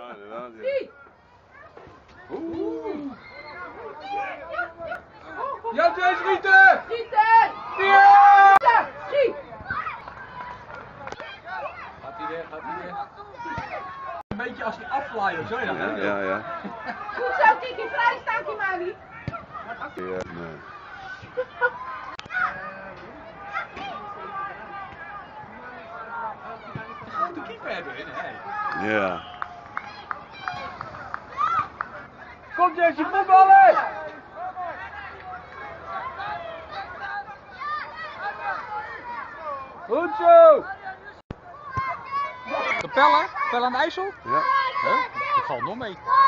Ja, inderdaad. Ja. Oeh. Ja, twee schieten! Schieten! Ja! Schiet! Gaat hij weer, gaat hij weer. Een beetje als die afvlaaien, zo ja. Ja. Goed zo, Kiki, vrij staan, Kimani. Ja, nee. Gewoon de keeper hebben in, hè? Ja. Kom Jesse, voetballen! Goed zo! Capelle? Capelle aan de IJssel? Ja. Huh? Dat valt nog mee.